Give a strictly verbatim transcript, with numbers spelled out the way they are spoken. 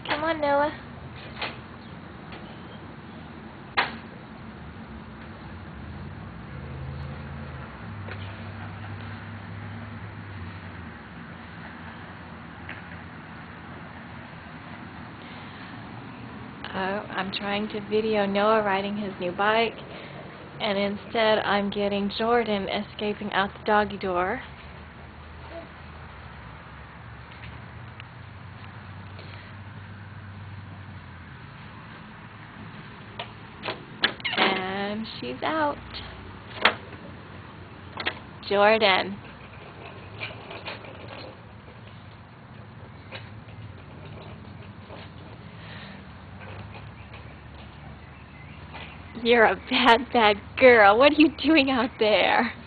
Come on, Noah. Uh, I'm trying to video Noah riding his new bike, and instead I'm getting Jordan escaping out the doggy door. And she's out. Jordan. You're a bad, bad girl. What are you doing out there?